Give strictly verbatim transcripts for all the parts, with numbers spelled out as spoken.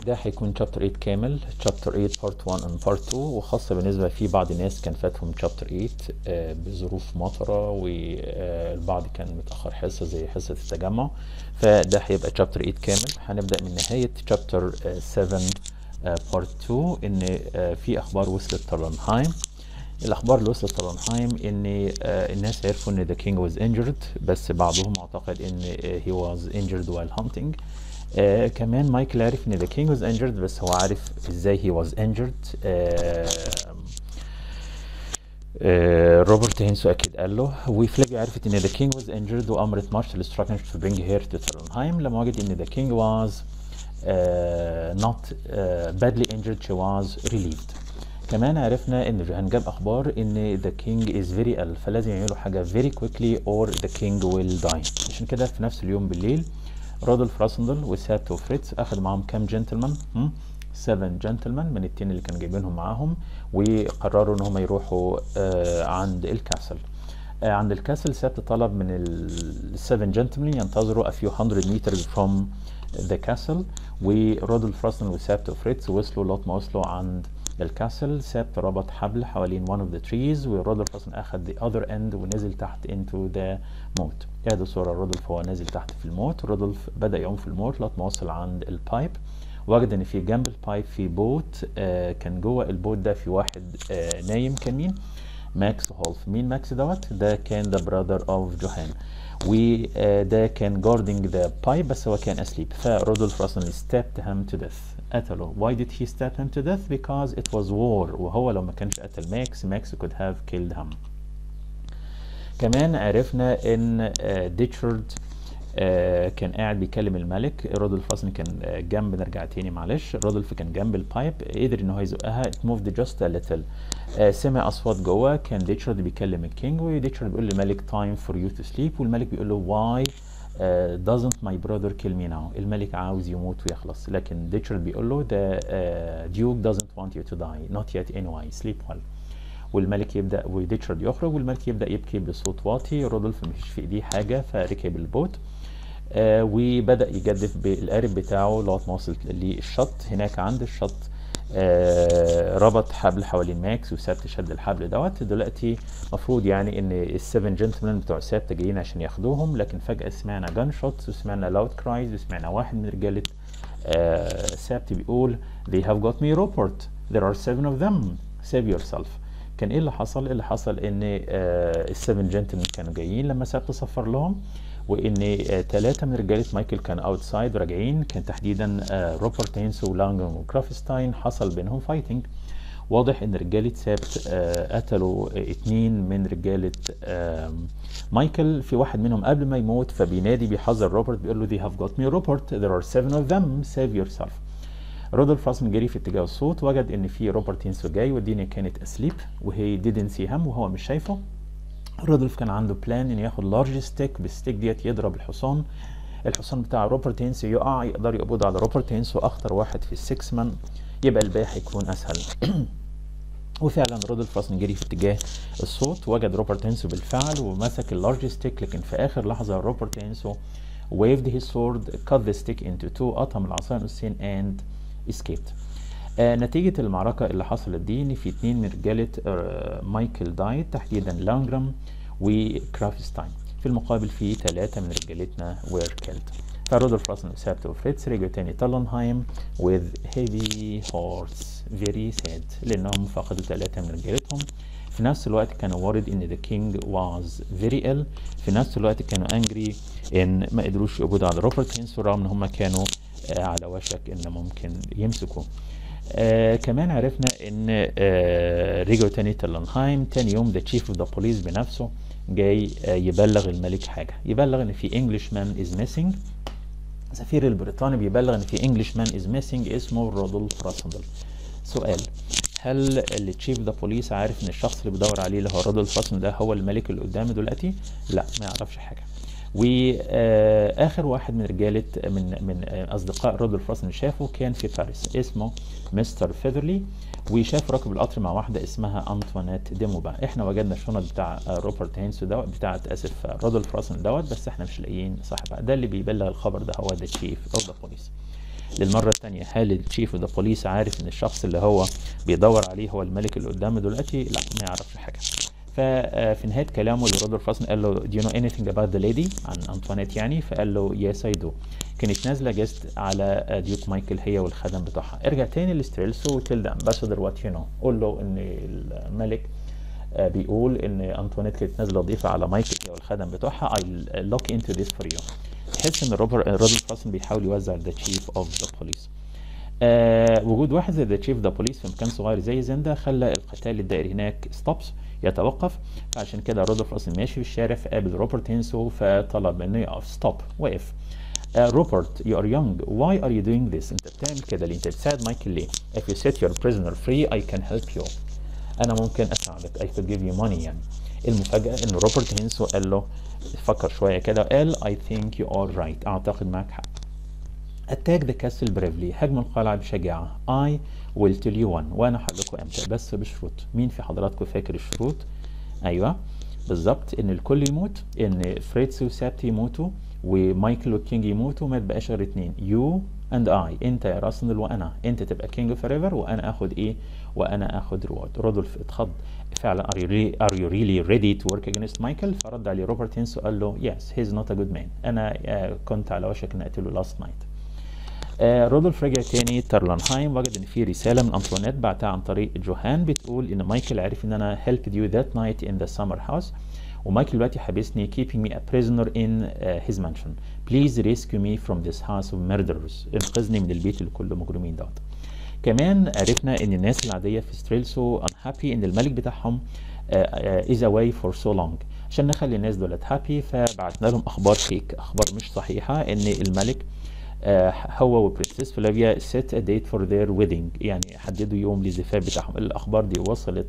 ده هيكون chapter eight كامل، chapter eight part one and part two، وخاصة بالنسبة في بعض الناس كان فاتهم chapter eight آه بظروف مطرة، والبعض كان متأخر حصة زي حصة التجمع، فده هيبقى chapter eight كامل. هنبدأ من نهاية chapter seven آه part two، ان آه في اخبار وصلت تالنهايم. الاخبار اللي وصلت تالنهايم ان آه الناس عرفوا ان the king was injured، بس بعضهم اعتقد ان آه he was injured while hunting. آه كمان مايكل عرف ان the king was injured، بس هو عارف ازاي he was injured. آه آه روبرت هينسو اكيد قال له، وفليجي عرفت ان the king was injured وامرت مارشال ستراكنش to bring her to تالنهايم. لما وجد ان the king was uh, not uh, badly injured she was relieved. كمان عرفنا ان جوهان جاب اخبار ان the king is very ill، فلازم يعملوا حاجه very quickly or the king will die. عشان كده في نفس اليوم بالليل رودولف راسندل وسابت وفريتز اخذ معاهم كام جنتلمان، سبعة جنتلمان من التين اللي كانوا جايبينهم معاهم، وقرروا ان هم يروحوا آه عند الكاسل. آه عند الكاسل سابت طلب من السبعة جنتلمان ينتظروا a few hundred meters from the castle، ورودولف راسندل وسابت وفريتز وصلوا لغايه ما وصلوا عند الكاسل. سابت ربط حبل حوالين one of the trees، ورودولف اصلا اخذ the other end ونزل تحت into the moat. ادي صورة رودولف هو نازل تحت في الموت. رودولف بدأ يعوم في الموت لغاية ما وصل عند البايب، وجد ان في جنب البايب في بوت. آه كان جوه البوت ده في واحد آه نايم. كان مين؟ ماكس هولف. مين ماكس دوت؟ ده كان the brother of جوهان، وده كان guarding the pipe بس هو كان asleep. فرودولف اصلا stabbed him to death، قتله. Why did he stab him to death? Because it was war، وهو لو ما كانش قتل ماكس ماكس could have killed him. كمان عرفنا ان ديتشارد كان قاعد بيكلم الملك. رودولف اصلا كان جنب، نرجع تاني معلش، رودولف كان جنب البايب، قدر ان هو يزقها. it moved just a little. سمع اصوات جوه، كان ديتشارد بيكلم الكينج، وديتشارد بيقول للملك time for you to sleep، والملك بيقول له why uh, doesn't my brother kill me now. الملك عاوز يموت ويخلص، لكن ديتشارد بيقول له the uh, duke doesn't want you to die not yet anyway sleep well. والملك يبدا، وديتشارد يخرج، والملك يبدا يبكي بصوت واطي. رودولف مش في ايديه حاجه، فركب البوت آه وبدا يجدف بالقارب بتاعه لغايه ما وصل للشط. هناك عند الشط آه ربط حبل حوالين ماكس وسابت شد الحبل دوت. دلوقتي المفروض يعني ان السفن جنتلمان بتوع سابت جايين عشان ياخدوهم، لكن فجاه سمعنا جان شوتس وسمعنا لاود كرايز، وسمعنا واحد من رجاله آه سابت بيقول they have got me Rupert there are seven of them save yourself. كان ايه اللي حصل؟ اللي حصل ان آه السفن جنتلمان كانوا جايين لما سابت صفر لهم، وان ثلاثه آه من رجاله مايكل كانوا اوتسايد راجعين. كان تحديدا آه روبرت هينسو ولانجون وكرافستاين حصل بينهم فايتنج. واضح ان رجاله سابت آه قتلوا آه اتنين من رجاله آه مايكل، في واحد منهم قبل ما يموت فبينادي بيحذر روبرت بيقول له they have got me Rupert there are seven of them save yourself. رودولف راسن جري في اتجاه الصوت، وجد ان في روبرت هينسو جاي، والدنيا كانت اسليب وهي didn't see him وهو مش شايفه. رودولف كان عنده بلان ان ياخد لارج ستيك، بالستيك ديت يضرب الحصان. الحصان بتاع روبرت هينسو يقع، يقدر يقبض على روبرت هينسو اخطر واحد في السكس مان، يبقى الباقي هيكون اسهل. وفعلا رودولف راسن جري في اتجاه الصوت، وجد روبرت هينسو بالفعل ومسك اللارج ستيك، لكن في اخر لحظه روبرت هينسو waved his sword cut the stick into two، قطم العصايه نصين and escaped. آه نتيجة المعركة اللي حصلت دي ان في اتنين من رجالة آه مايكل دايت، تحديدا لانجرام وكرافستاين. في المقابل في ثلاثة من رجالتنا وير كيلد. فرودولف راسن وسابت وفريتز رجعوا تاني تالنهايم with heavy hearts very sad، لانهم فقدوا ثلاثة من رجالتهم. في نفس الوقت كانوا worried ان the king was very ill. في نفس الوقت كانوا angry ان ما قدروش يقبضوا على روبرت هينسو رغم ان هم كانوا آه على وشك ان ممكن يمسكوا. آه كمان عرفنا ان آه رجعوا تاني تالنهايم. تاني يوم the chief of the police بنفسه جاي آه يبلغ الملك حاجة، يبلغ ان في Englishman is missing. السفير البريطاني بيبلغ ان في Englishman is missing اسمه رودولف راسندل. سؤال، هل التشيف ذا بوليس عارف ان الشخص اللي بيدور عليه اللي هو رودولف راسندل ده هو الملك اللي قدامه دلوقتي؟ لا، ما يعرفش حاجة. واخر واحد من رجاله من من اصدقاء رودولف راسن شافه كان في باريس، اسمه مستر فيذرلي، وشاف راكب القطر مع واحده اسمها انطوانيت ديموبا. احنا وجدنا الشنط بتاع روبرت هينسو دوت، بتاعت اسف رودولف راسن دوت، بس احنا مش لاقيين صاحبها. ده اللي بيبلغ الخبر ده هو ذا تشيف اوف ذا بوليس. للمره الثانيه هل التشيف اوف ذا بوليس عارف ان الشخص اللي هو بيدور عليه هو الملك اللي قدامه دلوقتي؟ لا، ما يعرفش حاجه. ففي نهايه كلامه لرودولف راسن قال له do you know anything about the lady عن انطوانيت يعني؟ فقال له yes I do. كانت نازله جست على ديوك مايكل هي والخدم بتوعها. ارجع تاني لستريلسو وتيل ذا امباسادور وات يو نو، قول له ان الملك بيقول ان انطوانيت كانت نازله ضيفه على مايكل هي والخدم بتوعها. I look into this for you. تحس ان رودولف راسن بيحاول يوزع the chief of the police. آه وجود واحد زي ذا تشيف ذا بوليس في مكان صغير زي زندا خلى القتال الدائري هناك ستوبس، يتوقف. فعشان كده رودولف راسن ماشي في الشارع فقابل روبرت هينسو فطلب منه يقف. ستوب، وقف. روبرت يو ار يونج واي ار يو دوينج ذس؟ انت بتعمل كده ليه؟ انت بتساعد مايكل ليه؟ if you set your prisoner free I can help you. انا ممكن اساعدك. I could give you money يعني. المفاجأة ان روبرت هينسو قال له، فكر شوية كده قال I think you are right، اعتقد معك حق. attack the castle bravely، هجم القلعة بشجاعة. I will tell you one، وانا هقول لكم امتى بس بشروط. مين في حضراتكم فاكر الشروط؟ ايوه بالظبط، ان الكل يموت، ان فريتز وسابتي يموتوا، ومايكل والكينج يموتوا، ما تبقاش غير اتنين. you and I، انت يا راسندل وانا، انت تبقى كينج فور ايفر وانا اخد ايه؟ وانا اخد ريورد. رودولف اتخض فعلا. are you, really, are you really ready to work against مايكل؟ فرد عليه روبرت هينسو قال له yes he's not a good man، انا uh, كنت على وشك ان اقتله last night. آه رودولف رجع تاني ترلنهايم، وجد ان في رساله من انطوانيت بعتها عن طريق جوهان بتقول ان مايكل عرف ان انا helped you that night in the summer house، ومايكل دلوقتي حابسني keeping me a prisoner in uh, his mansion. Please rescue me from this house of murderers، انقذني من البيت اللي كله مجرمين دوت. كمان عرفنا ان الناس العاديه في ستريلسو unhappy ان الملك بتاعهم uh, uh, is away for so long. عشان نخلي الناس دولت happy فبعتنا لهم اخبار فيك، اخبار مش صحيحه، ان الملك آه هو وبرنسس فلافيا set a date for their wedding، يعني حددوا يوم للزفاف بتاعهم. الاخبار دي وصلت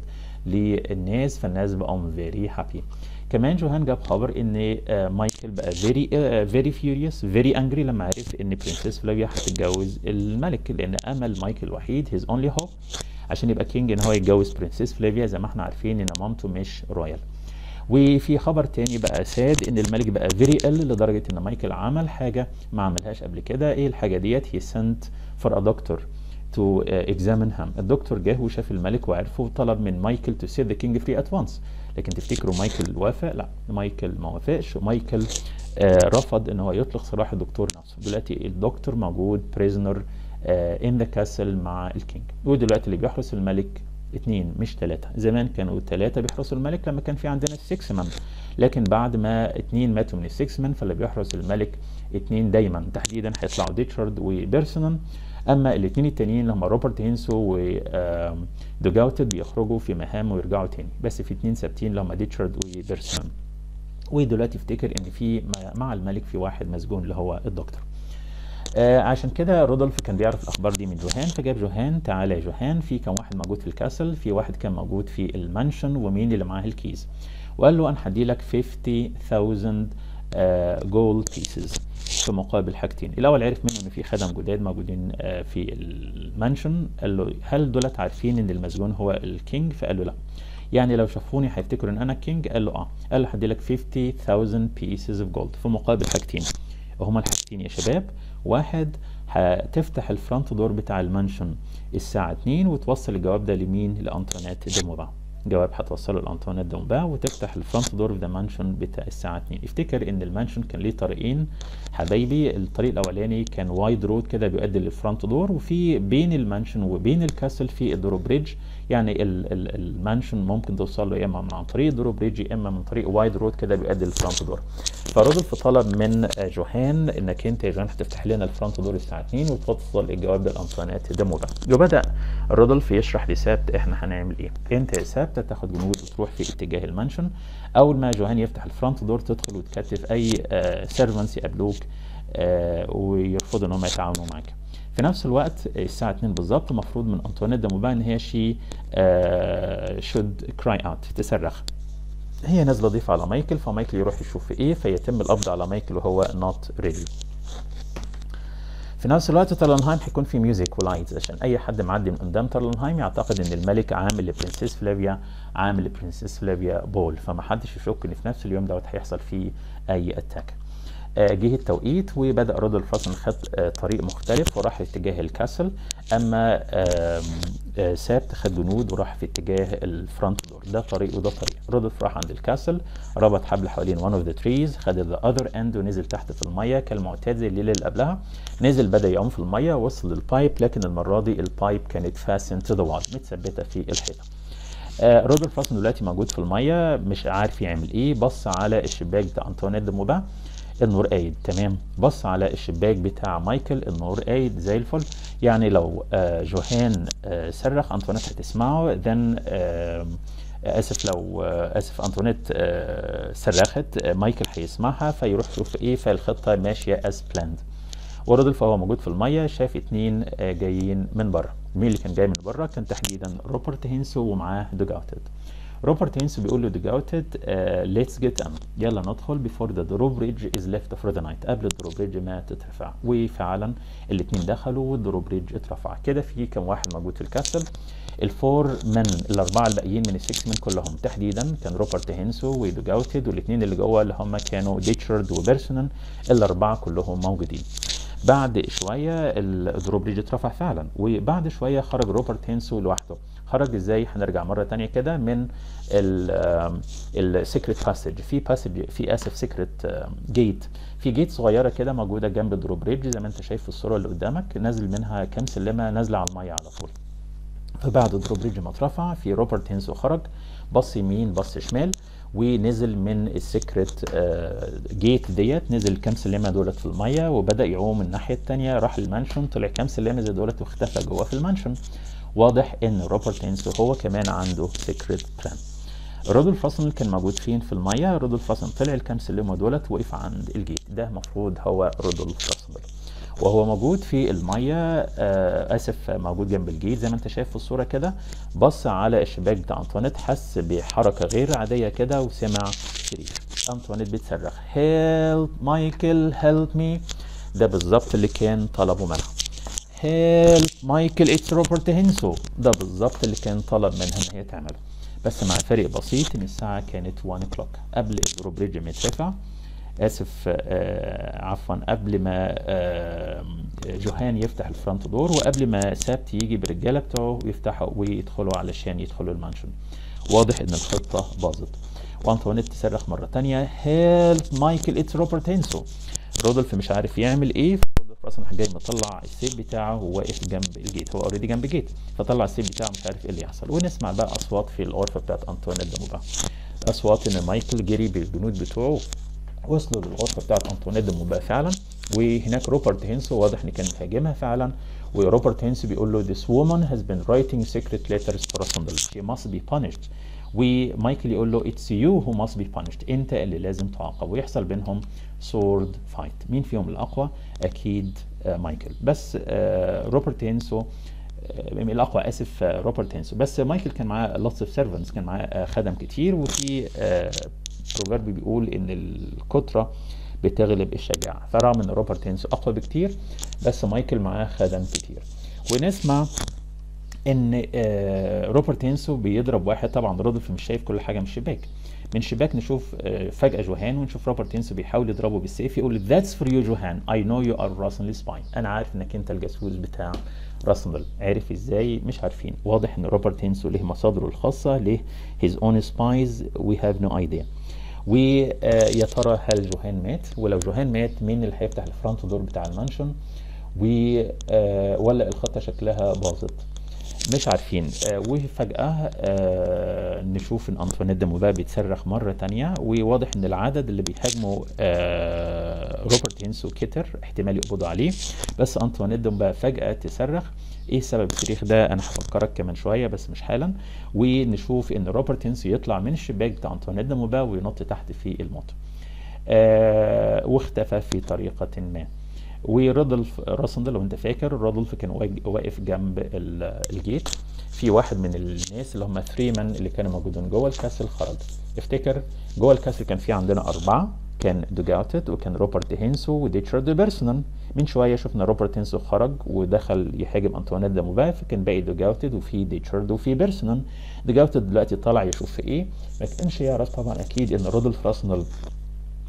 للناس فالناس بقوا very happy. كمان جوهان جاب خبر ان آه مايكل بقى very آه very furious very angry لما عرف ان برنسس فلافيا هتتجوز الملك، لان امل مايكل الوحيد his only hope عشان يبقى كينج ان هو يتجوز برنسس فلافيا، زي ما احنا عارفين ان مامته مش رويال. وفي خبر تاني بقى ساد ان الملك بقى فيري ill لدرجه ان مايكل عمل حاجه ما عملهاش قبل كده. ايه الحاجه ديت؟ هي سنت فور ا دكتور تو اكزامين هام. الدكتور جه وشاف الملك وعرفه وطلب من مايكل تو سيت ذا كينج فري ات وانس. لكن تفتكروا مايكل وافق؟ لا، مايكل ما وافقش، ومايكل آه رفض ان هو يطلق سراح الدكتور نفسه. دلوقتي الدكتور موجود بريزنر ان ذا كاسل مع الكينج، ودلوقتي اللي بيحرس الملك اتنين مش تلاتة. زمان كانوا تلاتة بيحرسوا الملك لما كان في عندنا السكس مان، لكن بعد ما اتنين ماتوا من السكس مان فاللي بيحرس الملك اتنين دايما. تحديدا هيطلعوا ديتشارد وبيرسونان، اما الاتنين التانيين اللي هم روبرت هينسو ودوجاوتد بيخرجوا في مهام ويرجعوا تاني، بس في اتنين ثابتين اللي هم ديتشارد وبيرسونان. ودلوقتي افتكر ان في مع الملك في واحد مسجون اللي هو الدكتور. آه عشان كده رودولف كان بيعرف الاخبار دي من جوهان، فجاب جوهان. تعالى يا جوهان، في كم واحد موجود في الكاسل؟ في واحد كان موجود في المانشن، ومين اللي معاه الكيز؟ وقال له انا هدي لك خمسين ألف جولد بيسز في مقابل حاجتين. الاول عرف منه ان في خدم جداد موجودين آه في المانشن. قال له هل دولت عارفين ان المسجون هو الكينج؟ فقال له لا. يعني لو شافوني هيفتكروا ان انا كينج؟ قال له اه. قال له هدي لك خمسين ألف بيسز اوف جولد في مقابل حاجتين، وهما الحاجتين يا شباب. واحد، هتفتح الفرونت دور بتاع المانشن الساعة اتنين وتوصل الجواب ده لمين؟ لأنطوانيت دي موبا. جواب هتوصله لأنطوانيت دي موبا وتفتح الفرونت دور في المانشن بتاع الساعة اتنين. افتكر ان المانشن كان ليه طريقين حبايبي. الطريق الاولاني كان وايد رود كده بيؤدي للفرونت دور، وفي بين المانشن وبين الكاسل في الدورو بريدج، يعني ال ال المانشن ممكن توصل له يا اما من عن طريق الدورو بريدج يا اما من طريق وايد رود كده بيؤدي للفرونت دور. فرودولف طلب من جوهان انك انت يا جوهان هتفتح لنا الفرونت دور الساعه اتنين وتوصل الجواب ده لانطوانيت دي موبا. وبدا رودولف يشرح لسابت احنا هنعمل ايه. انت يا سابت تاخد جنود وتروح في اتجاه المانشن. اول ما جوهان يفتح الفرونت دور تدخل وتكتف اي سيرفنتس يقابلوك آه ويرفضوا ان هم يتعاونوا معاك. في نفس الوقت الساعه اتنين بالظبط المفروض من انطوانيت دي موبا ان هي شي شود كراي اوت، تصرخ. هي نازله ضيفه على مايكل، فمايكل يروح يشوف ايه، فيتم القبض على مايكل وهو نوت ريدي. في نفس الوقت ترلنهايم هيكون في ميوزك ولايتس عشان اي حد معدي من قدام ترلنهايم يعتقد ان الملك عامل لبرنسس فلافيا عامل لبرنسس فلافيا بول، فما حدش يشك ان في نفس اليوم دوت هيحصل فيه اي اتاك. آه، جه التوقيت وبدأ رودولف راسن خد آه، طريق مختلف وراح اتجاه الكاسل، اما آم، آه، سابت خد جنود وراح في اتجاه الفرونت دور. ده طريق وده طريق. رودولف راح عند الكاسل، ربط حبل حوالين one of the trees، خد ذا اذر اند ونزل تحت في الميه كالمعتاد زي الليله اللي قبلها. نزل بدأ يعوم في الميه، وصل للبايب، لكن المره دي البايب كانت فاسن تو ذا وال، متثبته في الحيطه. آه، رودولف راسن دلوقتي موجود في الميه مش عارف يعمل ايه. بص على الشباك بتاع انطوانيت دي موبان، النور قايد تمام. بص على الشباك بتاع مايكل، النور قايد زي الفل. يعني لو آه، جوهان آه، صرخ انطوانيت هتسمعه. ذن آه، اسف لو آه، اسف انطوانيت آه، صرخت، آه، مايكل هيسمعها فيروح يشوف ايه. فالخطه ماشيه از بلاند. ورودولف وهو موجود في الميه شاف اتنين آه، جايين من بره. مين اللي كان جاي من بره؟ كان تحديدا روبرت هينسو ومعاه دوجاوتد. روبرت هينسو بيقول له دوجاوتد ليتس جيت ان، يلا ندخل بيفور ذا دروبريدج از ليفت فور ذا نايت، قبل الدروبريدج ما تترفع. وفعلا الاثنين دخلوا والدروبريدج اترفع. كده في كم واحد موجود في الكاسل؟ الفور من الاربعه الباقيين من السكس من كلهم تحديدا كان روبرت هينسو ودوجاوتد، والاثنين اللي جوه اللي هم كانوا ديتشارد وبيرسونن، الاربعه كلهم موجودين. بعد شويه الدروبريدج اترفع فعلا، وبعد شويه خرج روبرت هينسو لوحده. خرج ازاي؟ هنرجع مره تانية كده من السيكريت باسج. في باسج في اسف سيكريت جيت، في جيت صغيره كده موجوده جنب الدروبريدج زي ما انت شايف في الصوره اللي قدامك، نازل منها كام سلمه نازله على الميه على طول. فبعد الدروبريدج ما اترفع، في روبرت هينسو خرج، بص يمين بص شمال، ونزل من السيكريت جيت ديت، نزل كام سلمه دولت في الميه وبدا يعوم الناحيه الثانيه، راح المانشون، طلع كام سلمه زي دولت واختفى جوه في المانشون. واضح ان روبرت هينسو هو كمان عنده سيكريت بلان. رودولف راسن كان موجود فين في الميه؟ رودولف راسن طلع الكام سلمه دولت وقف عند الجيت. ده المفروض هو رودولف راسن، وهو موجود في الميه آه اسف موجود جنب الجيت زي ما انت شايف في الصوره كده. بص على الشباك بتاع انطوانيت، حس بحركه غير عاديه كده وسمع صريخ. انطوانيت بتصرخ هيلب مايكل هيلب مي. ده بالظبط اللي كان طلبه منها. هيلب مايكل اتس روبرت هينسو. ده بالظبط اللي كان طلب منها ان هي تعمله، بس مع فرق بسيط ان الساعه كانت واحد كلوك قبل الدروبريدج ما يترفع. اسف آه عفوا قبل ما آه جوهان يفتح الفرونت دور، وقبل ما سابت يجي بالرجاله بتوعه ويفتحوا ويدخلوا علشان يدخلوا المانشون. واضح ان الخطه باظت. وانطوانيت تصرخ مره ثانيه هيلب مايكل اتس روبرت هينسو. رودولف مش عارف يعمل ايه. رودولف راسن جاي مطلع السيف بتاعه وواقف جنب الجيت، هو اوريدي جنب الجيت، فطلع السيف بتاعه مش عارف ايه اللي يحصل. ونسمع بقى اصوات في الغرفه بتاعت انطوانيت دي موبان، اصوات ان مايكل جري بالجنود بتوعه وصلوا للغرفه بتاعت انطوانيت دي موبان فعلا. وهناك روبرت هينسو واضح ان كان هاجمها فعلا. وروبرت هينسو بيقول له this woman has been writing secret letters to Rassendal, she must be punished. ومايكل يقول له it's you who must be punished، انت اللي لازم تعاقب. ويحصل بينهم سورد فايت. مين فيهم الاقوى؟ اكيد آه مايكل، بس آه روبرت هينسو آه الاقوى اسف آه روبرت هينسو. بس مايكل كان معاه lots of servants، كان معاه آه خدم كتير. وفي آه بروفيرب بيقول ان الكتره بتغلب الشجاعه، فرغم ان روبرت هينسو اقوى بكتير بس مايكل معاه خدم كتير. ونسمع ان آه روبرت هينسو بيضرب واحد. طبعا رودولف مش شايف كل حاجه من الشباك. من الشباك نشوف آه فجاه جوهان، ونشوف روبرت هينسو بيحاول يضربه بالسيف. يقول That's for you جوهان، I know you are Rassendal spy، انا عارف انك انت الجاسوس بتاع راسندل. عارف ازاي؟ مش عارفين. واضح ان روبرت هينسو له مصادره الخاصه، له his own spies we have no idea. ويا ترى هل جوهان مات؟ ولو جوهان مات مين اللي هيفتح الفرونت دور بتاع المانشون؟ ولا الخطه شكلها باظت؟ مش عارفين. وفجأة نشوف ان انطوانيت دي موبان بيتصرخ مرة تانية. وواضح ان العدد اللي بيهاجموا روبرت هينسو كتر، احتمال يقبضوا عليه. بس انطوانيت دي موبان فجأة تصرخ. ايه سبب الصريخ ده؟ انا هفكرك كمان شوية بس مش حالا. ونشوف ان روبرت هينسو يطلع من الشباك بتاع انطوانيت دي موبان وينط تحت في الموت. واختفى في طريقة ما. ورودولف راسندل لو انت فاكر، رودولف كان واقف جنب الجيت. في واحد من الناس اللي هم ثريمان اللي كانوا موجودين جوه الكاسل خرج. افتكر جوه الكاسل كان في عندنا اربعه، كان دوجاوتد وكان روبرت هينسو وديتشارد بيرسونن. من شويه شفنا روبرت هينسو خرج ودخل يهاجم انطوانيت دي موبان، فكان باقي دوجاوتد وفي ديتشارد وفي بيرسونن. دوجاوتد دلوقتي طالع يشوف في ايه، ما كانش يعرف طبعا اكيد ان رودولف راسندل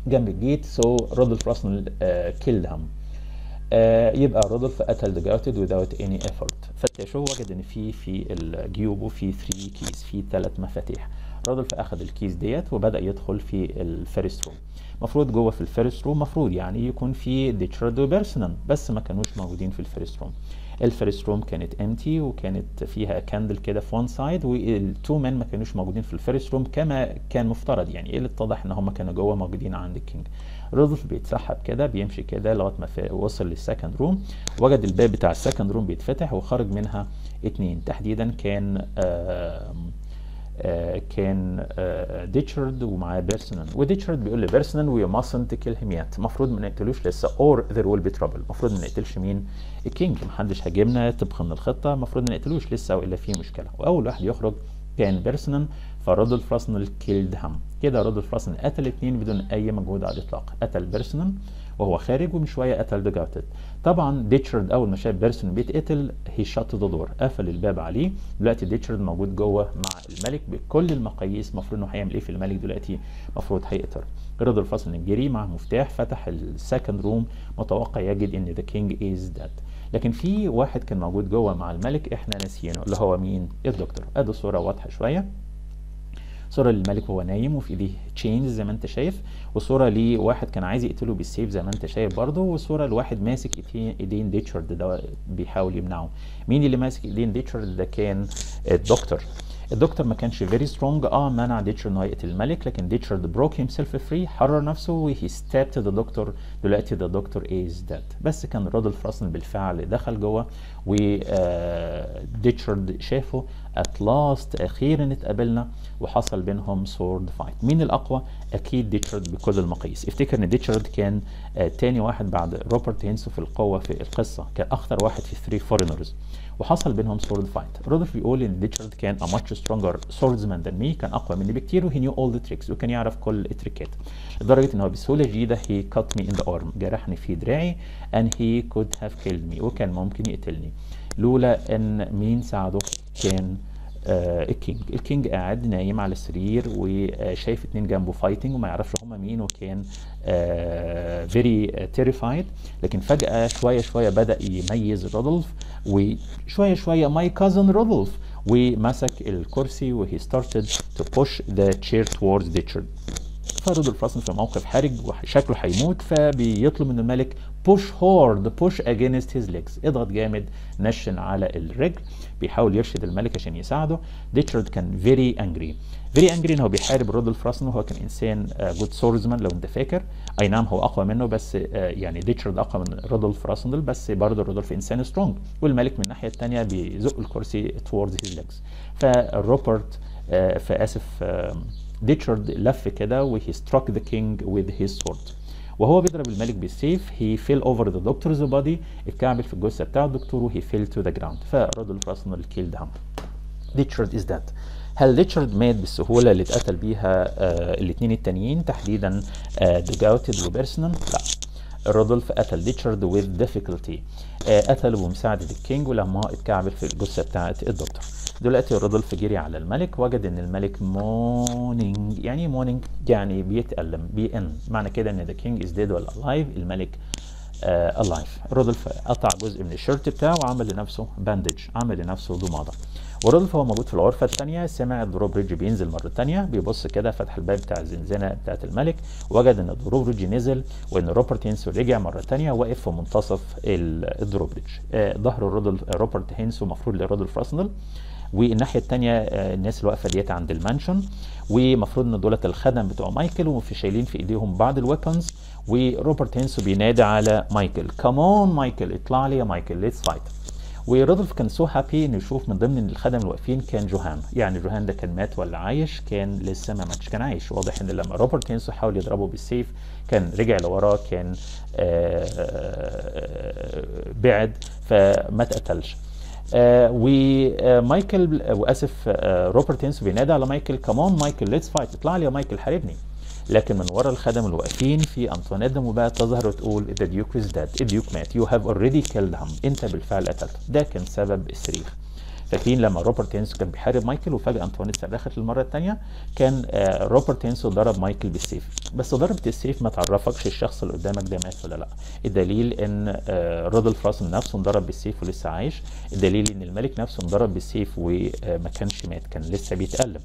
جنب الجيت. سو رودولف راسنل كيلد هام. آه يبقى رودولف قتل ذا جاوتد without any effort. فتشوا وجد ان في في جيوبه في ثلاثة كيز، في ثلاث مفاتيح. رودولف اخذ الكيز ديت وبدا يدخل في الفيرست روم. مفروض جوه في الفيرست روم مفروض يعني يكون في ديتشارد وبيرسونال، بس ما كانوش موجودين في الفيرست روم. الفيرست روم كانت امتي وكانت فيها كاندل كده في وان سايد، والتو مان ما كانوش موجودين في الفيرست روم كما كان مفترض. يعني ايه اللي اتضح ان هم كانوا جوه موجودين عند الكينج. رودولف بيتسحب كده بيمشي كده لغايه ما وصل للسكند روم، وجد الباب بتاع السكند روم بيتفتح وخرج منها اتنين تحديدا. كان آه آه كان آه ديتشارد ومعاه بيرسونال، وديتشارد بيقول لبيرسونال وي ماسنت كيل هيم يت، المفروض ما نقتلوش لسه اور ذير ويل بي ترابل. المفروض ما نقتلش مين؟ الكينج، محدش هاجمنا طبقا للخطه، المفروض ما نقتلوش لسه والا في مشكله. واول واحد يخرج كان بيرسونال، فرودولف راسنل كيلد هام. كده رودولف راسنل قتل اثنين بدون اي مجهود على الاطلاق. قتل بيرسونال وهو خارج، ومن شويه قتل ذا جاوتد. طبعا ديتشارد اول ما شاف بيرسونال بيتقتل هي شات ذا دور، قفل الباب عليه. دلوقتي ديتشارد موجود جوه مع الملك بكل المقاييس. المفروض انه هيعمل ايه في الملك دلوقتي؟ المفروض هيقتل. رودولف راسنل جري مع مفتاح، فتح السكند روم متوقع يجد ان ذا كينج از ديد. لكن في واحد كان موجود جوه مع الملك احنا ناسيينه، اللي هو مين؟ الدكتور. ادي صوره واضحه شويه، صوره للملك وهو نايم وفي ايديه تشينز زي ما انت شايف، وصوره لواحد كان عايز يقتله بالسيف زي ما انت شايف برضه، وصوره لواحد ماسك ايدين ديتشارد ده بيحاول يمنعه. مين اللي ماسك ايدين ديتشارد؟ ده كان الدكتور. الدكتور ما كانش فيري سترونج، اه منع ديتشارد انه يقتل الملك، لكن ديتشارد بروك هيم سيلف فري، حرر نفسه وهي ستابت ذا دكتور. دلوقتي ذا دكتور از ديد. بس كان رودولف راسنل بالفعل دخل جوه وديتشارد شافه. ات لاست اخيرا اتقابلنا وحصل بينهم سورد فايت. مين الاقوى؟ اكيد ديتشارد بكل المقاييس. افتكر ان ديتشارد كان آه تاني واحد بعد روبرت هينسو في القوه في القصه، كان اخطر واحد في ثري فورينرز، وحصل بينهم سورد فايت. رودولف بيقول ان ديتشارد كان a much stronger swordsman than me، كان اقوى مني بكتير، وهي knew all the tricks، وكان يعرف كل التريكات، لدرجه ان هو بسهوله شديده he cut me in the arm، جرحني في دراعي and he could have killed me، وكان ممكن يقتلني لولا ان مين ساعده؟ كان آه الكينج. الكينج قاعد نايم على السرير وشايف اتنين جنبه فايتنج وما يعرفش هما مين، وكان فيري آه تيريفايد. لكن فجأة شوية شوية بدأ يميز رودولف، وشوية شوية ماي كازن رودولف، ومسك الكرسي وهي started to push the chair towards ديتشارد. فرودولف راسنل في موقف حرج وشكله هيموت، فبيطلب من الملك push hard push against his legs، اضغط جامد نشن على الرجل، بيحاول يرشد الملك عشان يساعده. ديتشارد كان very angry very angry ان هو بيحارب رودولف راسنل، وهو كان انسان جود سورزمان لو انت فاكر. اي نعم هو اقوى منه، بس uh, يعني ديتشارد اقوى من رودولف راسنل، بس برضه رودولف انسان سترونج، والملك من الناحيه الثانيه بيزق الكرسي towards his legs. فروبرت uh, فاسف uh, ديتشارد لف كده وهي struck the king with his sword، وهو بيضرب الملك بالسيف he fell over the doctor's body، اتكعبل في الجثه بتاع الدكتور وهي fell to the ground. فرودولف راسنل killed him. ديتشارد is dead. هل ديتشارد مات بالسهوله اللي اتقتل بيها آه الاثنين التانيين تحديدا آه ذا جاوتد وبيرسونال؟ لا، رودولف قتل ديتشارد with difficulty، آه قتله بمساعده الكينج ولما اتكعبل في الجثه بتاعه الدكتور. دلوقتي رودولف جري على الملك، وجد ان الملك مونينج. يعني مونينج يعني بيتألم، بيئن، معنى كده ان ذا كينج از ديد ولا الايف؟ الملك الايف. uh, رودولف قطع جزء من الشيرت بتاعه وعمل لنفسه باندج، عمل لنفسه ضماده. ورودولف هو موجود في الغرفه الثانيه سمع الدروبريدج بينزل مره ثانيه، بيبص كده فتح الباب بتاع الزنزانه بتاعت الملك، وجد ان الدروبريدج نزل وان روبرت هينسو رجع مره ثانيه واقف في منتصف الدروبريدج. uh, ظهر رودولف روبرت هينسو مفروض لرودولف راسنل، والناحيه الثانيه الناس اللي واقفه ديت عند المانشون، ومفروض ان دولت الخدم بتوع مايكل وفي شايلين في ايديهم بعض الويبنز. وروبرت هينسو بينادي على مايكل كمان مايكل اطلع لي يا مايكل ليتس فايت. ورودولف كان سو هابي انه يشوف من ضمن الخدم الواقفين كان جوهان. يعني جوهان ده كان مات ولا عايش؟ كان لسه ما ماتش، كان عايش. واضح ان لما روبرت هينسو حاول يضربه بالسيف كان رجع لوراه، كان بعد فما اتقتلش. آه ومايكل آه واسف آه روبرت هينسو بينادي على مايكل كمان مايكل ليتس فايت اطلع لي يا مايكل حاربني. لكن من ورا الخدم اللي واقفين في انطوانيت وبقى تظهر وتقول ذا ديوك از ديد، الديوك مات، يو هاف اوريدي كيلد هيم، انت بالفعل قتلته. ده كان سبب الصريخ. فاكرين لما روبرت هينسو كان بيحارب مايكل وفجاه انطوانيت صرخت للمره الثانيه، كان آه روبرت هينسو ضرب مايكل بالسيف. بس ضربه السيف ما تعرفكش الشخص اللي قدامك ده مات ولا لا. الدليل ان آه رودولف راسل نفسه انضرب بالسيف ولسه عايش. الدليل ان الملك نفسه انضرب بالسيف وما كانش مات، كان لسه بيتألم.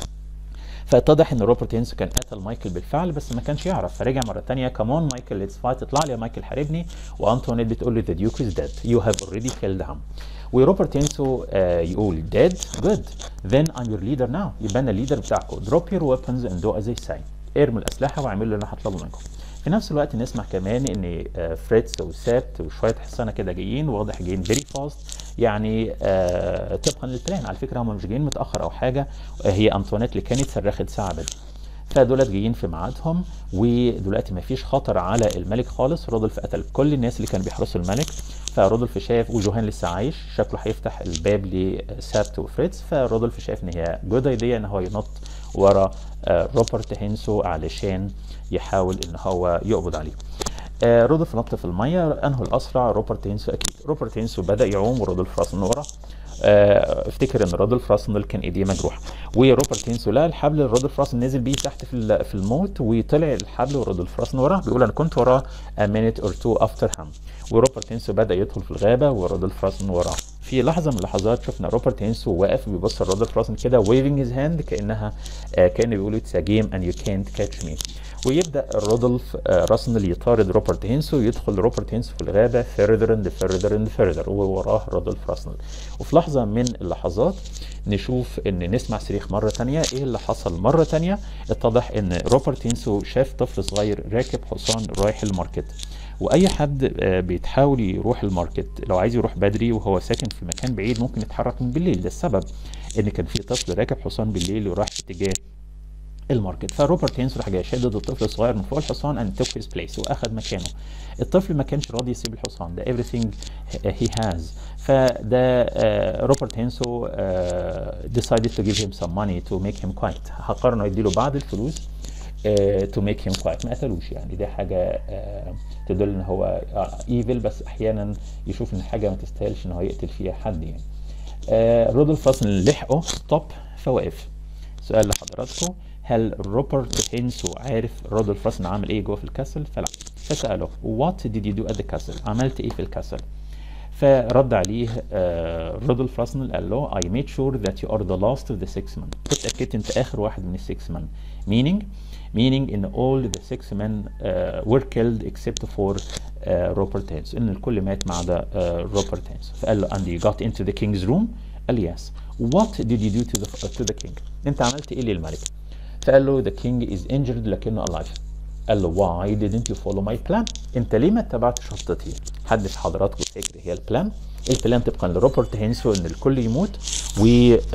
فاتضح ان روبرت هينسو كان قتل مايكل بالفعل بس ما كانش يعرف، فرجع مره ثانيه كمان مايكل ليتس فايت، اطلع لي يا مايكل حاربني. وانطوانيت بتقول له ذا ديوك از ديد يو هاف اوريدي كيلد هيم. وروبرت هينسو آه يقول dead good then I'm your leader now، يبقى انا الليدر بتاعكم. drop your weapons and do as they say، ارموا الاسلحه واعملوا اللي انا هطلبه منكم. في نفس الوقت نسمع كمان ان آه فريتز وسابت وشويه حصانه كده جايين، واضح جايين فيري فاست، يعني آه طبقا للبلان. على فكره هم مش جايين متاخر او حاجه، آه هي انطوانيت اللي كانت صرخت ساعه بدري، فدولت جايين في ميعادهم. ودلوقتي ما فيش خطر على الملك خالص. رودولف قتل كل الناس اللي كانوا بيحرسوا الملك، فرودولف شاف، وجوهان لسه عايش، شكله هيفتح الباب لسابت وفريتز، فرودولف شاف ان هي جود ايديا ان هو ينط ورا آه روبرت هينسو علشان يحاول ان هو يقبض عليه. آه رودولف نط في الميه، انه الاسرع روبرت هينسو اكيد. روبرت هينسو بدا يعوم ورودولف راسل ورا. آه افتكر ان رودولف راسل كان ايديه مجروحه، وروبرت هينسو لقى الحبل، رودولف راسل نزل بيه تحت في في الموت، وطلع الحبل ورودولف راسل وراه. بيقول انا كنت وراه a minute or two after him. وروبرت هينسو بدا يدخل في الغابه ورودولف راسل وراه. في لحظه من اللحظات شفنا روبرت هينسو واقف بيبص لرودولف راسل كده waving his hand، كانها آه كان بيقول it's a game and you can't catch me. ويبدا رودولف آه راسل يطارد روبرت هينسو، يدخل روبرت هينسو في الغابه further and further and further، ووراه رودولف راسل. وفي لحظه من اللحظات نشوف ان نسمع صريخ مره ثانيه. ايه اللي حصل مره ثانيه؟ اتضح ان روبرت هينسو شاف طفل صغير راكب حصان رايح الماركت. واي حد بيتحاول يروح الماركت لو عايز يروح بدري وهو ساكن في مكان بعيد ممكن يتحرك من بالليل. ده السبب ان كان في طفل راكب حصان بالليل وراح في اتجاه الماركت. فروبرت هينسو راح جاي شدد الطفل الصغير من فوق الحصان and took his place، واخد مكانه. الطفل ما كانش راضي يسيب الحصان، ده everything he has. فده روبرت هينسو decided to give him some money to make him quiet، قرر انه يديله بعض الفلوس to make him quiet، ما قتلوش يعني. دي حاجه تدل ان هو evil، بس احيانا يشوف ان حاجه ما تستاهلش ان هو يقتل فيها حد يعني. رودولف راسل لحقه ستوب فوقف. سؤال لحضراتكم، هل روبرت هينسو عارف رودولف راسل عامل ايه جوه في الكاسل؟ فلا. فسأله what did you do at the castle، عملت ايه في الكاسل؟ فرد عليه uh, رودولف راسل قال له I made sure that you are the last of the six men، كنت اتأكدت انت اخر واحد من السكس men، meaning meaning in all the six men uh, were killed except for uh, روبرت هينسو، ان الكل مات ما عدا uh, روبرت هينسو. فقال له and you got into the king's room؟ قال yes. what did you do to the, uh, to the king، انت عملت ايه للملك؟ فقال له the king is injured لكنه alive. قال له why didn't you follow my plan، انت ليه ما اتبعتش خطتي؟ حد في حضراتكم فاكر هي البلان؟ البلان طبقا لروبرت هينسو ان الكل يموت، و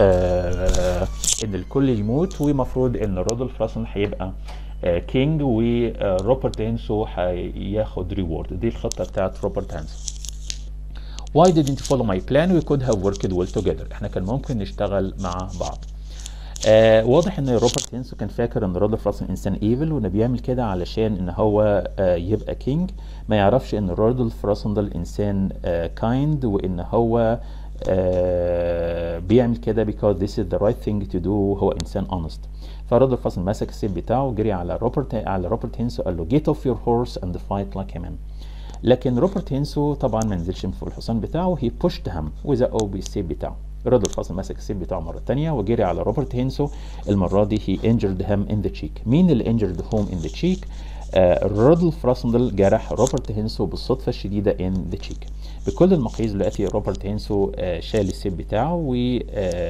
آه ان الكل يموت، ومفروض ان رودولف راسل هيبقى آه كينج، وروبرت هينسو هياخد ريورد. دي الخطه بتاعت روبرت هينسو. why didn't you follow my plan we could have worked well together، احنا كان ممكن نشتغل مع بعض. آه واضح ان روبرت هينسو كان فاكر ان رودولف راسل انسان ايفل، وانه بيعمل كده علشان ان هو آه يبقى كينج، ما يعرفش ان رودولف راسل ده الانسان آه كايند، وان هو آه بيعمل كده because this is the right thing to do، هو انسان honest. فرودولف راسل مسك السيف بتاعه وجري على روبرت على روبرت هينسو، قال له get off your horse and fight like a man. لكن روبرت هينسو طبعا ما نزلش من فوق الحصان بتاعه، he pushed him وزقه بالسيف بتاعه. رودولف راسل مسك السيف بتاعه مرة تانية وجري على روبرت هينسو، المرة دي he injured him in the cheek. مين اللي injured whom in the cheek؟ آه رودولف راسل جرح روبرت هينسو بالصدفة الشديدة in the cheek. بكل المقاييس دلوقتي روبرت هينسو آه شال السيف بتاعه ولف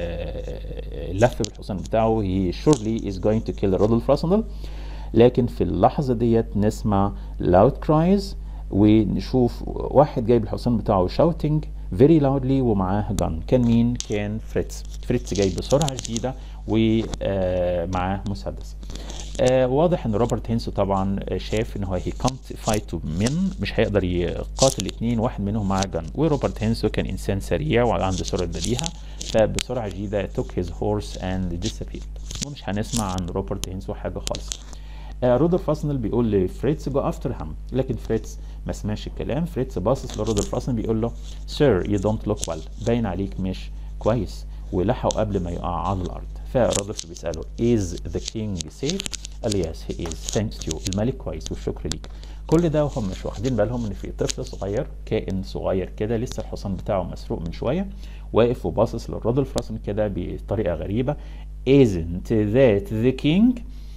آه بالحصان بتاعه. he surely is going to kill رودولف راسل. لكن في اللحظة ديت نسمع loud cries، ونشوف واحد جايب الحصان بتاعه shouting very loudly ومعاه جن. كان مين؟ كان فريتز. فريتز جاي بسرعة شديدة ومعاه مسدس. آه واضح ان روبرت هينسو طبعا شاف ان هو هي كانت فايت من مش هيقدر يقاتل اثنين، واحد منهم معاه جن، وروبرت هينسو كان انسان سريع وعنده سرعة بديهة، فبسرعة شديدة took his horse and disappeared. ومش هنسمع عن روبرت هينسو حاجة خالص. آه رودولف راسل بيقول لفريتز جو افتر هيم، لكن فريتز ما سمعش الكلام. فريتز باصص لرودولف راسل بيقول له سير يو دونت لوك ويل، باين عليك مش كويس ولحقوا قبل ما يقع على الارض. فرودولف بيساله is the king safe؟ قال له yes he is thanks to you، الملك كويس والشكر ليك. كل ده وهم مش واخدين بالهم ان في طفل صغير، كائن صغير كده لسه الحصان بتاعه مسروق من شويه، واقف وباصص للرودولف راسن كده بطريقه غريبه. isn't that the king؟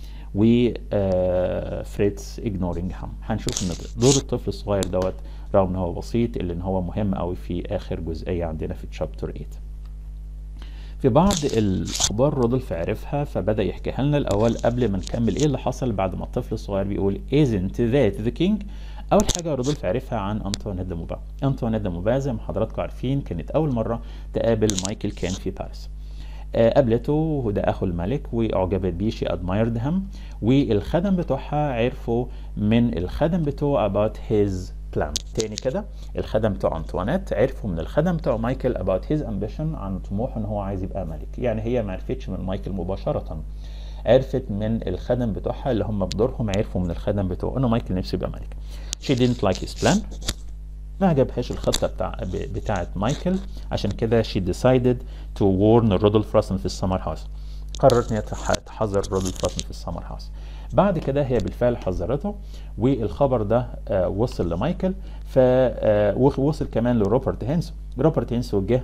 وفريتز ignoring him. هنشوف ان دور الطفل الصغير دوت رغم ان هو بسيط الا ان هو مهم قوي في اخر جزئيه عندنا في تشابتر ثمانية. في بعض الاخبار رودولف عرفها فبدا يحكيها لنا الاول قبل ما نكمل ايه اللي حصل بعد ما الطفل الصغير بيقول isn't that the king. اول حاجه رودولف عرفها عن انطوانيت دي موبا. انطوانيت دي موبا زي ما حضراتكم عارفين كانت اول مره تقابل مايكل كان في باريس. قابلته وده اخو الملك واعجبت بيه، شي ادمايرد هيم، والخدم بتوعها عرفوا من الخدم بتوعه about his plan. تاني كده الخدم بتوع انطوانيت عرفوا من الخدم بتوع مايكل about his ambition، عن طموحه ان هو عايز يبقى ملك. يعني هي ما عرفتش من مايكل مباشره، عرفت من الخدم بتوعها اللي هم بدورهم عرفوا من الخدم بتوعه انه مايكل نفسه يبقى ملك. she didn't like his plan، ما عجبهاش الخطة بتاع بتاعة مايكل، عشان كده she decided to warn رودولف راسن في السمر هاوس. قررت ان هي تحذر رودولف راسن في السمر هاوس. بعد كده هي بالفعل حذرته، والخبر ده آه وصل لمايكل، فوصل آه كمان لروبرت هينسو. روبرت هينسو جه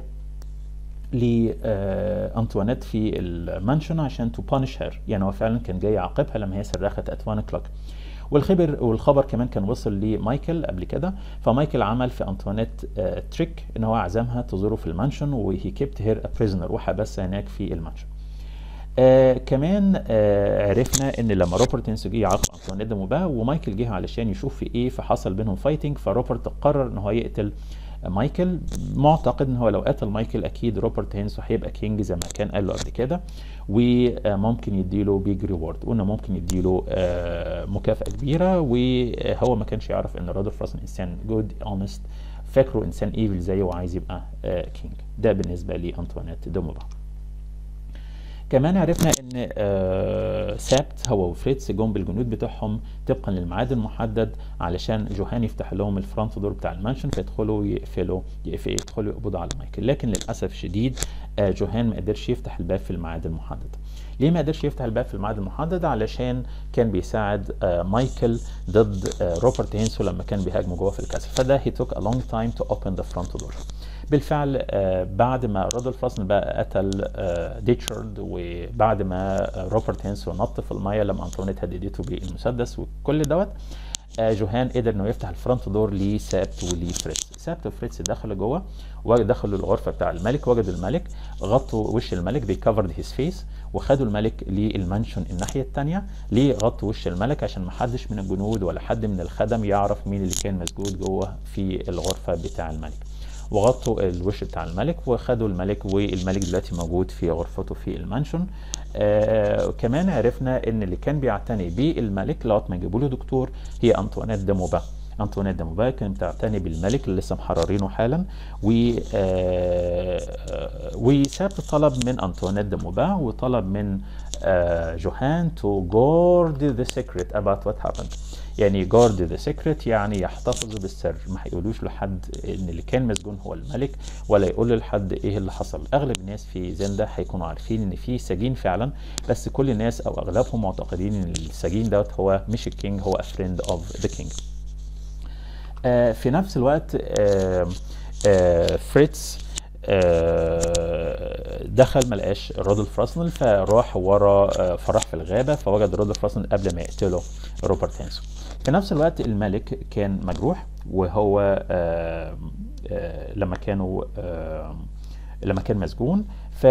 لأنطوانيت في المانشن عشان تو بانش هير، يعني هو فعلا كان جاي يعاقبها لما هي صرخت ات واحد o'clock. والخبر والخبر كمان كان وصل لمايكل قبل كده، فمايكل عمل في انطوانيت آه تريك ان هو عزمها تزوره في المانشن، وهي كيبت هير ا بريزنر، وحبسها هناك في المانشن. آه كمان آه عرفنا ان لما روبرت هينسو جه يعاقب انطوانيت دي موبا ومايكل جه علشان يشوف في ايه، فحصل بينهم فايتنج، فروبرت قرر ان هو يقتل مايكل، معتقد ان هو لو قتل مايكل اكيد روبرت هينسو هيبقى كينج زي ما كان قال له قبل كده، وممكن يديله بيج ريورد، وانه ممكن يديله مكافأة كبيرة. وهو ما كانش يعرف ان رودولف راسن انسان جود اونست، فاكره انسان ايفل زيه وعايز يبقى كينج. ده بالنسبة لانطوانيت دي موبا. كمان عرفنا ان آه سابت هو وفريتز جم بالجنود بتوعهم طبقا للميعاد المحدد علشان جوهان يفتح لهم الفرونت دور بتاع المانشن، فيدخلوا يقفلوا يدخلوا يقبضوا على مايكل. لكن للاسف الشديد آه جوهان ما قدرش يفتح الباب في الميعاد المحدد. ليه ما قدرش يفتح الباب في الميعاد المحدد؟ علشان كان بيساعد آه مايكل ضد آه روبرت هينسو لما كان بيهاجموا جوه في الكاسل، فده he took a long time to open the front door. بالفعل آه بعد ما رودولف راسن بقى قتل آه ديتشارد، وبعد ما آه روبرت هينسو نط في الميه لما انطوانيت هددته بالمسدس وكل دوت، آه جوهان قدر انه يفتح الفرونت دور لسابت ولفريتز. سابت وفريتز دخلوا جوه ودخلوا الغرفه بتاع الملك، وجدوا الملك، غطوا وش الملك they covered his face، وخدوا الملك للمانشن الناحيه الثانيه. ليه غطوا وش الملك؟ عشان ما حدش من الجنود ولا حد من الخدم يعرف مين اللي كان مسجود جوه في الغرفه بتاع الملك، وغطوا الوش بتاع الملك وخدوا الملك، والملك دلوقتي موجود في غرفته في المانشن. آه كمان عرفنا ان اللي كان بيعتني بالملك لغايه ما يجيبوا له دكتور هي انطوانيت دي موبا. انطوانيت دي موبا كانت بتعتني بالملك اللي لسه محررينه حالا، و آه وسابت طلب من انطوانيت دي موبا وطلب من آه جوهان to guard the secret about what happened. يعني guard the secret يعني يحتفظوا بالسر، ما هيقولوش لحد ان اللي كان مسجون هو الملك، ولا يقولوا لحد ايه اللي حصل. اغلب الناس في زندا هيكونوا عارفين ان في سجين فعلا، بس كل الناس او اغلبهم معتقدين ان السجين دوت هو مش الكينج، هو a friend of the king. آه في نفس الوقت آه آه فريتز آه دخل ما لقاش رودولف راسن، فراح ورا آه فراح في الغابه، فوجد رودولف راسن قبل ما يقتله روبرت هينسو. في نفس الوقت الملك كان مجروح، وهو آه آه لما كانوا آه لما كان مسجون. ف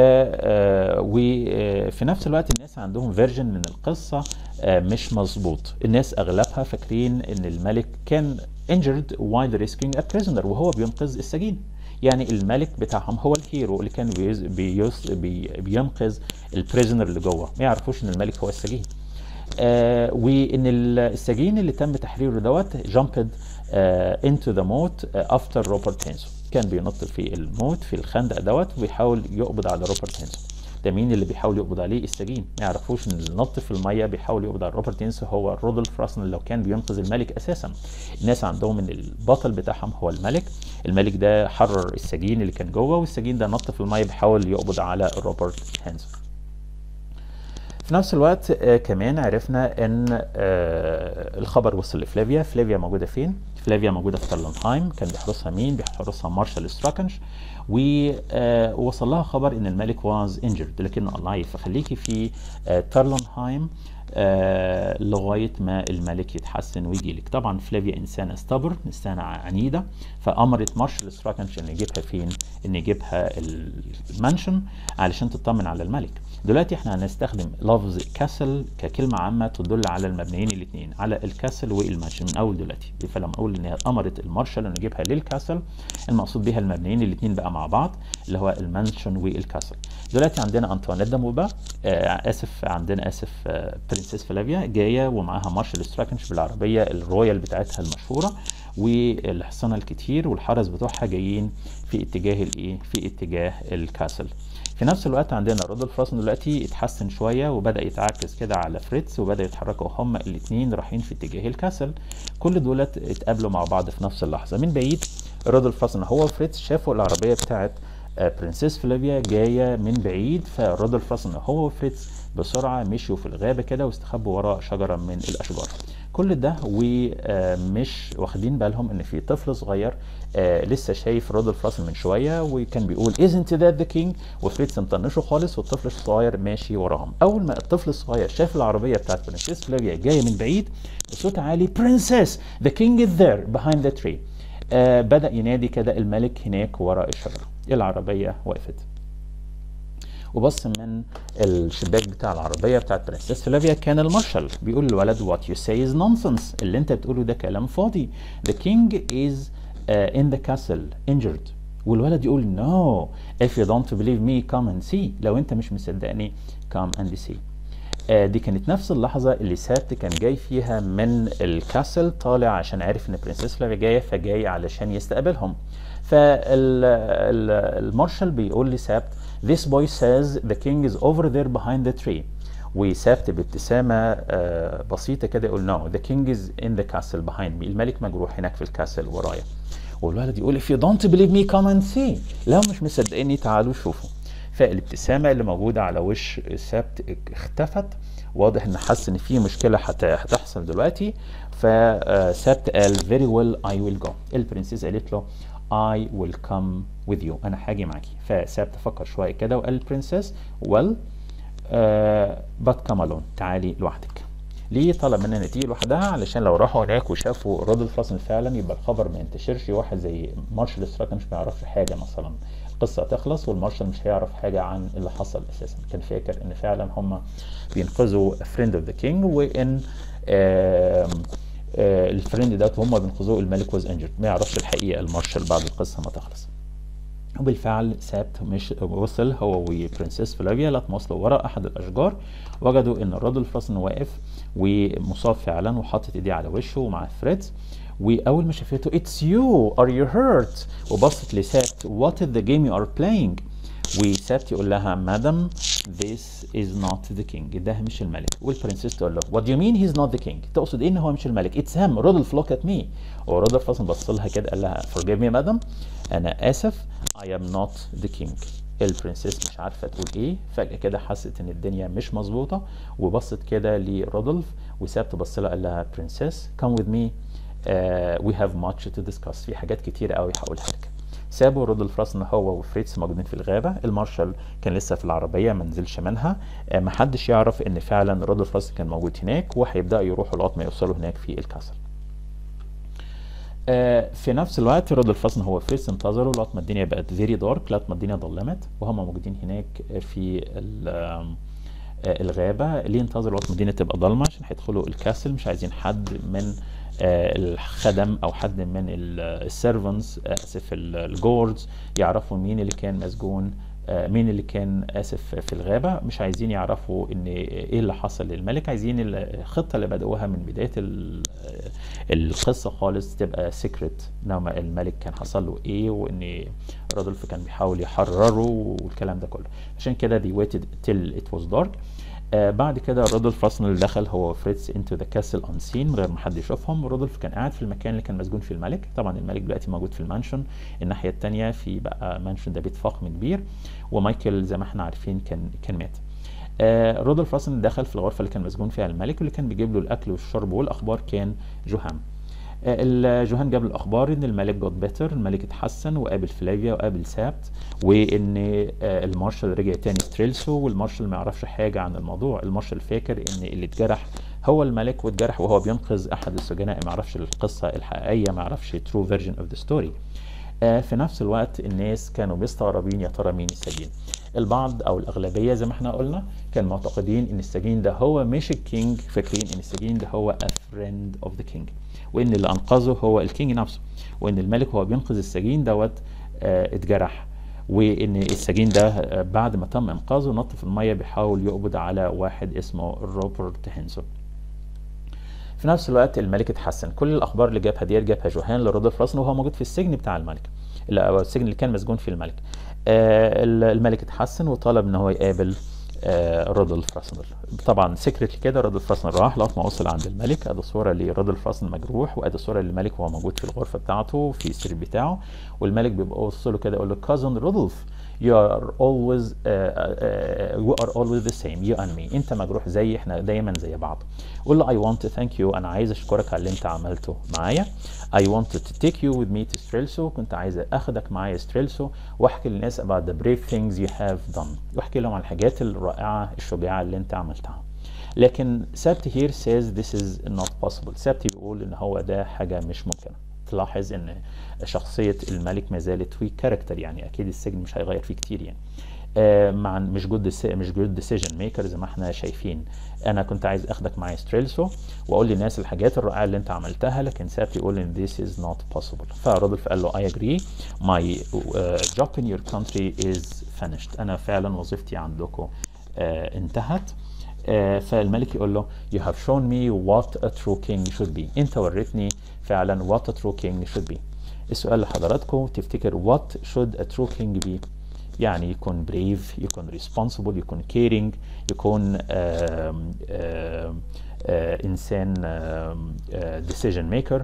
وفي نفس الوقت الناس عندهم فيرجن من القصه آه مش مظبوط. الناس اغلبها فاكرين ان الملك كان injured while rescuing a prisoner، وهو بينقذ السجين. يعني الملك بتاعهم هو الهيرو اللي كان بيز بيز بي بينقذ البريزنر اللي جوه، ما يعرفوش ان الملك هو السجين. آه وان السجين اللي تم تحريره دوت jumped آه into the moat آه after روبرت هينسو، كان بينط في الموت في الخندق دوت وبيحاول يقبض على روبرت هينسو. ده مين اللي بيحاول يقبض عليه؟ السجين. ما يعرفوش ان النط في الميه بيحاول يقبض على روبرت هينس هو رودولف راسنل لو كان بينقذ الملك اساسا. الناس عندهم ان البطل بتاعهم هو الملك، الملك ده حرر السجين اللي كان جوه، والسجين ده نط في الميه بيحاول يقبض على روبرت هينس. في نفس الوقت آه كمان عرفنا ان آه الخبر وصل لفلافيا. فلافيا موجوده فين؟ فلافيا موجوده في ترلنهايم. كان بيحرسها مين؟ بيحرسها مارشال ستراكنش، ووصل لها خبر ان الملك واز انجرد لكنه الايف، فخليكي في آه ترلنهايم آه لغايه ما الملك يتحسن ويجي لك. طبعا فلافيا انسانه ستبر، انسانه عنيده، فامرت مارشال ستراكنش ان يجيبها فين؟ ان يجيبها المانشن علشان تطمن على الملك. دلوقتي احنا هنستخدم لفظ كاسل ككلمه عامه تدل على المبنيين الاثنين، على الكاسل والمانشن من اول دلوقتي. فلما اقول ان هي امرت المارشال ان يجيبها للكاسل، المقصود بها المبنيين الاثنين بقى مع بعض اللي هو المانشن والكاسل. دلوقتي عندنا انطوانيت داموبا آه اسف عندنا اسف آه برنسيس فلافيا جايه ومعاها مارشال ستراكنش بالعربيه الرويال بتاعتها المشهوره، والحصانه الكتير والحرس بتوعها جايين في اتجاه الايه؟ في اتجاه الكاسل. في نفس الوقت عندنا رودولف راسنل دلوقتي اتحسن شويه وبدا يتعكس كده على فريتز، وبدا يتحركوا هما الاثنين رايحين في اتجاه الكاسل. كل دولت اتقابلوا مع بعض في نفس اللحظه. من بعيد رودولف راسنل هو وفريتز شافوا العربيه بتاعت برنسيس فلافيا جايه من بعيد، فرودولف راسنل هو وفريتز بسرعه مشوا في الغابه كده واستخبوا وراء شجره من الاشجار. كل ده ومش واخدين بالهم ان في طفل صغير آه لسه شايف رودولف راسل من شويه وكان بيقول isn't that the king، وفريتز مطنشه خالص والطفل الصغير ماشي وراهم. اول ما الطفل الصغير شاف العربيه بتاعت برنسيس فلافيا جايه من بعيد بصوت عالي princess the king is there behind the tree، آه بدا ينادي كده الملك هناك وراء الشجره. العربيه وقفت وبص من الشباك بتاع العربيه بتاعت برنسيس فلافيا كان المارشال بيقول للولد what you say is nonsense، اللي انت بتقوله ده كلام فاضي، the king is uh, in the castle injured. والولد يقول no if you don't believe me come and see، لو انت مش مصدقني come and see. آه دي كانت نفس اللحظه اللي سابت كان جاي فيها من الكاسل طالع عشان عارف ان برنسيس فلافيا جايه، فجاي علشان يستقبلهم. فالمارشال بيقول لسابت This boy says the king is over there behind the tree. وسابت بابتسامة uh, بسيطة كده يقول no the king is in the castle behind me، الملك مجروح هناك في الكاسل ورايا. والولد يقول if you don't believe me come and see، لو مش مصدقيني تعالوا شوفوا. فالابتسامة اللي موجودة على وش سابت اختفت، واضح ان حس ان في مشكلة هتحصل دلوقتي. فسابت قال very well I will go. البرنسيس قالت له I will come with you، أنا هاجي معاكي. فسابت فكر شوية كده وقال البرنسيس well uh, but come alone، تعالي لوحدك. ليه طلب منها نتيجة لوحدها؟ علشان لو راحوا هناك وشافوا رودولف راسل فعلا يبقى الخبر ما ينتشرش، واحد زي مارشال ستراكن مش بيعرفش حاجة مثلا، القصة تخلص والمارشال مش هيعرف حاجة عن اللي حصل أساسا. كان فاكر إن فعلا هم بينقذوا friend of the king، وإن uh, آه الفريند ده هم بينقذوه الملك واز انجرد، ما يعرفش الحقيقه المارشال بعد القصه ما تخلص. وبالفعل سابت مش وصل هو وبرنسيس فلافيا لغايه ما وصلوا وراء احد الاشجار، وجدوا ان رودولف راسل واقف ومصاب فعلا وحاطط ايديه على وشه ومع فريتز. واول ما شافته اتس يو ار يو هيرت، وبصت لسابت وات از ذا جيم يو ار بلاينج، وسابت يقول لها مادام this is not the king، ده مش الملك. والبرنسيس تقول له what do you mean he's not the king، تقصد ايه ان هو مش الملك؟ it's him رودولف look at me. ورودولف اصلا بص لها كده قال لها forgive me madam انا اسف I am not the king. البرنسيس مش عارفه تقول ايه، فجاه كده حست ان الدنيا مش مظبوطه وبصت كده لرودولف، وسابت بص لها قال لها برنسيس come with me uh, we have much to discuss، في حاجات كتيره قوي هقولها لك. سابوا رودولف راسل هو وفريتز موجودين في الغابه، المارشال كان لسه في العربيه ما نزلش منها، آه محدش يعرف ان فعلا رودولف راسل كان موجود هناك، وهيبداوا يروحوا لغايه ما يوصلوا هناك في الكاسل. آه في نفس الوقت رودولف راسل هو وفريتز انتظروا لغايه ما الدنيا بقت فيري دارك، لغايه ما الدنيا ظلمت وهم موجودين هناك في آه الغابه. ليه انتظروا لغايه ما الدنيا تبقى ضلمه؟ عشان هيدخلوا الكاسل، مش عايزين حد من آه الخدم او حد من السيرفنتس اسف الجوردز يعرفوا مين اللي كان مسجون آه، مين اللي كان اسف في الغابه، مش عايزين يعرفوا ان ايه اللي حصل للملك، عايزين الخطه اللي بدأوها من بدايه ال- آه، القصه خالص تبقى سيكريت، انما الملك كان حصل له ايه، وان رودولف كان بيحاول يحرره والكلام ده كله. عشان كده they waited till it was dark. آه بعد كده رودولف راسنل دخل هو وفريتز into the castle unseen من غير ما حد يشوفهم. رودولف كان قاعد في المكان اللي كان مسجون فيه الملك، طبعا الملك دلوقتي موجود في المانشون، الناحيه الثانيه في بقى مانشون ده بيت فخم كبير، ومايكل زي ما احنا عارفين كان كان مات. آه رودولف راسنل دخل في الغرفه اللي كان مسجون فيها الملك، واللي كان بيجيب له الاكل والشرب والاخبار كان جوهام. آه، جوهان جاب الاخبار ان الملك جوت بيتر، الملك اتحسن وقابل فلافيا وقابل سابت، وان آه، المارشال رجع تاني ستريلسو، والمارشال ما يعرفش حاجه عن الموضوع. المارشال فاكر ان اللي اتجرح هو الملك، واتجرح وهو بينقذ احد السجناء، ما يعرفش القصه الحقيقيه، ما يعرفش ترو فيرجن اوف ذا ستوري. في نفس الوقت الناس كانوا مستغربين يا ترى مين السجين. البعض او الاغلبيه زي ما احنا قلنا كانوا معتقدين ان السجين ده هو مش الكينج، فاكرين ان السجين ده هو a friend of the king، وان اللي انقذه هو الكينج نفسه، وان الملك هو بينقذ السجين دوت آه اتجرح، وان السجين ده آه بعد ما تم انقاذه نط في الميه بيحاول يقبض على واحد اسمه روبرت هينسون. في نفس الوقت الملك اتحسن. كل الاخبار اللي جابها ديت جابها جوهان لرودولف راسنل وهو موجود في السجن بتاع الملك، او السجن اللي كان مسجون فيه الملك. آه الملك اتحسن وطلب ان هو يقابل آه رودولف راسنل. طبعا سكرتلي كده رودولف راسنل راح لغايه ما وصل عند الملك، ادي صوره لرودولف راسنل مجروح، وادي صوره للملك وهو موجود في الغرفه بتاعته في السرير بتاعه، والملك بيبقى وصل له كده يقول له كازن رودولف you are always uh, uh, we are always the same you and me، انت مجروح زي احنا دايما زي بعض. قول له I want to thank you، انا عايز اشكرك على اللي انت عملته معايا. I wanted to take you with me to Strelso، كنت عايز اخدك معايا ستريلسو واحكي للناس about the brave things you have done، واحكي لهم عن الحاجات الرائعه الشجاعه اللي انت عملتها. لكن سابت here says this is not possible، سابت بيقول ان هو ده حاجه مش ممكنه. تلاحظ ان شخصيه الملك ما زالت ويك كاركتر، يعني اكيد السجن مش هيغير فيه كتير يعني. آه مع مش جود مش جود ديسيجن ميكر زي ما احنا شايفين. انا كنت عايز اخدك معايا ستريلسو واقول للناس الحاجات الرائعه اللي انت عملتها، لكن سابت يقول ان this is not possible. فرودولف قال له I agree my uh, job in your country is finished، انا فعلا وظيفتي عندكم uh, انتهت. آه فالملك يقول له you have shown me what a true king should be، انت وريتني فعلا what a true king should be. السؤال لحضراتكم، تفتكر what should a true king be؟ يعني يكون brave، يكون responsible، يكون caring، يكون آه آه آه انسان آه آه decision maker.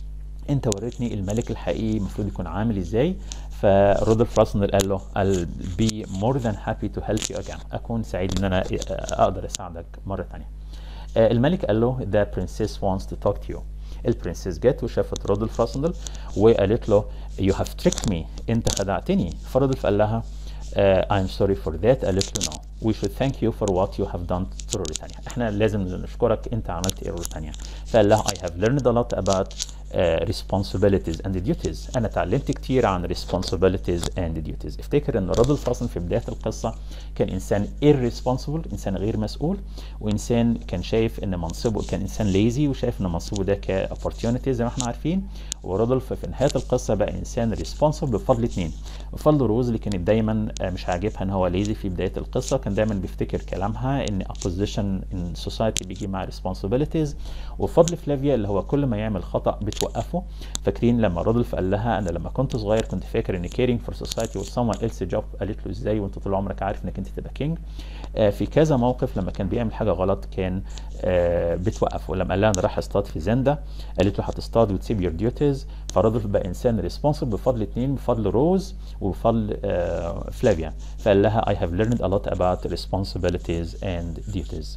انت وريتني الملك الحقيقي المفروض يكون عامل ازاي. فرودولف راسنل قال له I'll be more than happy to help you again، اكون سعيد ان انا اقدر اساعدك مره ثانيه. الملك قال له the princess wants to talk to you، البرنسيس جت وشافت رودولف راسنل وقالت له you have tricked me، انت خدعتني. فرودولف قال لها uh, I'm sorry for that، قالت له no we should thank you for what you have done to روريتانيا، احنا لازم نشكرك انت عملت ايه روريتانيا. فقال لها I have learned a lot about uh, responsibilities and duties، انا اتعلمت كتير عن responsibilities and duties. افتكر ان رودولف راسنل في بدايه القصه كان انسان irresponsible، انسان غير مسؤول، وانسان كان شايف ان منصبه، كان انسان ليزي وشايف ان منصبه ده كopportunity زي ما احنا عارفين. ورودولف في نهايه القصه بقى انسان responsible بفضل اتنين، بفضل روز اللي كانت دايما مش عاجبها ان هو ليزي في بدايه القصه، كان دايما بيفتكر كلامها ان opposition in society بيجي مع responsibilities، وفضل فلافيا اللي هو كل ما يعمل خطا بتوقفه. فاكرين لما رودولف قال لها انا لما كنت صغير كنت فاكر ان caring for society was someone else's job، قالت له ازاي وانت طول عمرك عارف انك انت تبقى كينج. آه في كذا موقف لما كان بيعمل حاجه غلط كان آه بتوقفه. لما قال لها انا راح اصطاد في زندا قالت له هتصطاد وتسيب your duties. فرودولف بقى انسان ريسبونسبل بفضل اتنين، بفضل روز وبفضل آه فلافيا. فقال لها I have learned a lot about responsibilities and duties.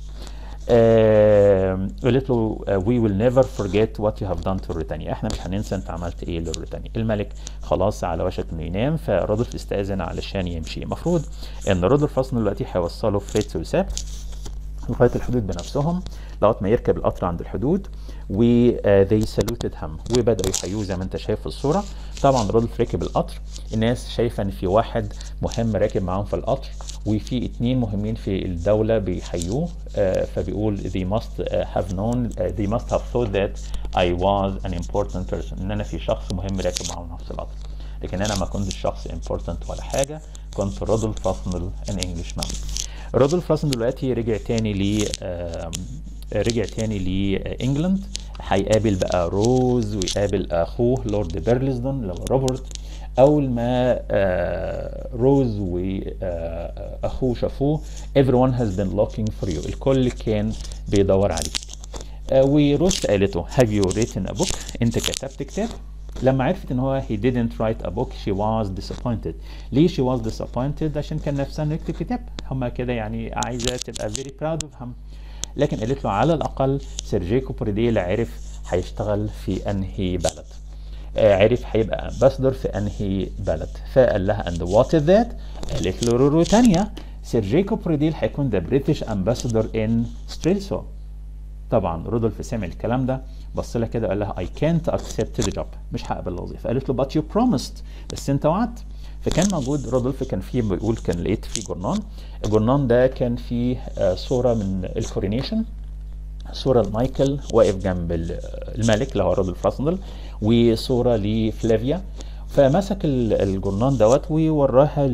آه قالت له we will never forget what you have done to روريتانيا، احنا مش هننسى انت عملت ايه لروريتانيا. الملك خلاص على وشك انه ينام، فرودولف استأذن علشان يمشي. المفروض ان رودولف اصلا دلوقتي هيوصله فريتز وسابت لغايه الحدود بنفسهم، لغايه ما يركب القطر عند الحدود، و they saluted him وبداوا يحيوه زي ما انت شايف في الصوره. طبعا رودولف ركب القطر، الناس شايفه ان في واحد مهم راكب معاهم في القطر، وفي اتنين مهمين في الدوله بيحيوه. آه فبيقول they must have known uh, they must have thought that I was an important person، ان انا في شخص مهم راكب معاهم نفس القطر، لكن انا ما كنتش شخص important ولا حاجه، كنت رودولف راسندل ان انجلش مان. رودولف راسندل دلوقتي رجع تاني ل رجع تاني لانجلاند، هيقابل بقى روز ويقابل اخوه لورد بيرلزدون اللي هو روبرت. اول ما روز واخوه شافوه everyone has been looking for you، الكل كان بيدور عليك. وروز قالته have you written a book، انت كتبت كتاب؟ لما عرفت ان هو he didn't write a book she was disappointed. ليه she was disappointed؟ عشان كان نفسها انه يكتب كتاب، هما كده يعني عايزه تبقى very proud of him. لكن قالت له على الاقل سيرجيكو بريديل عرف هيشتغل في انهي بلد، عرف هيبقى امباسدور في انهي بلد. فقال لها and what is that؟ قالت له روتانيا. سيرجيكو بريديل هيكون the British ambassador in ستريلسو. طبعا رودولف سمع الكلام ده، بص لها كده قال لها I can't accept the job، مش هقبل الوظيفه. قالت له but you promised، بس انت وعدت. فكان موجود رودولف، كان فيه بيقول كان لقيت فيه جورنان، الجورنان ده كان فيه صوره من الكورينيشن، صوره لمايكل واقف جنب الملك اللي هو رودولف راسندل، وصوره لفلافيا. فمسك الجورنان دوت ووراها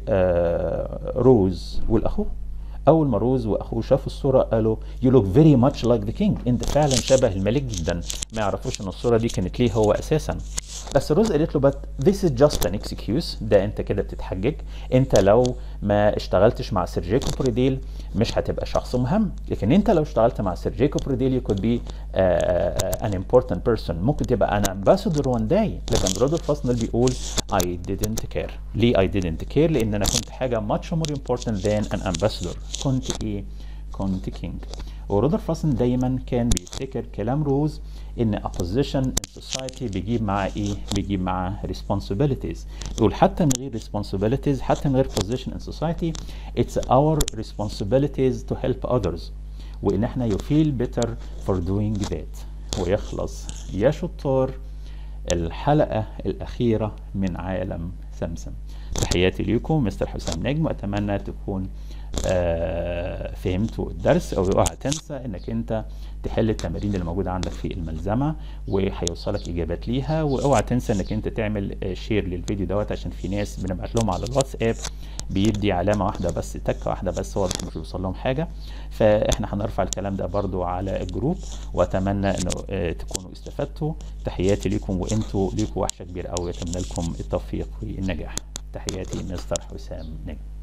لروز والاخوه. اول ما روز واخوه شافوا الصوره قالوا you look very much like the king، انت فعلا شبه الملك جدا. ما يعرفوش ان الصوره دي كانت ليه هو اساسا. بس روز قالت له but this is just an excuse، ده انت كده بتتحجج، انت لو ما اشتغلتش مع سيرجيكو بريديل مش هتبقى شخص مهم، لكن انت لو اشتغلت مع سيرجيكو بريديل you could be uh, uh, an important person، ممكن تبقى an ambassador one day. لكن رودولف راسندل بيقول I didn't care. ليه I didn't care؟ لان انا كنت حاجه much more important than an ambassador، كنت ايه؟ كنت king. ورودولف راسندل دايما كان بيفتكر كلام روز ان a position in society بيجيب معاه ايه؟ بيجيب معاه responsibilities. يقول حتى من غير responsibilities، حتى من غير position in society it's our responsibilities to help others، وان احنا you feel better for doing that. ويخلص يا شطار الحلقة الأخيرة من عالم سمسم. تحياتي ليكم مستر حسام نجم، وأتمنى تكون آه فهمتوا الدرس، او اوعى تنسى انك انت تحل التمارين اللي موجوده عندك في الملزمه وهيوصلك اجابات ليها. واوعى تنسى انك انت تعمل شير للفيديو دوت، عشان في ناس بنبعت لهم على الواتساب بيدي علامه واحده بس، تكه واحده بس، واضح مش بيوصل لهم حاجه. فاحنا هنرفع الكلام ده برضو على الجروب، واتمنى انه آه تكونوا استفدتوا. تحياتي ليكم، وانتوا ليكم وحشه كبيره قوي، اتمنى لكم التوفيق والنجاح. تحياتي مستر حسام نجم.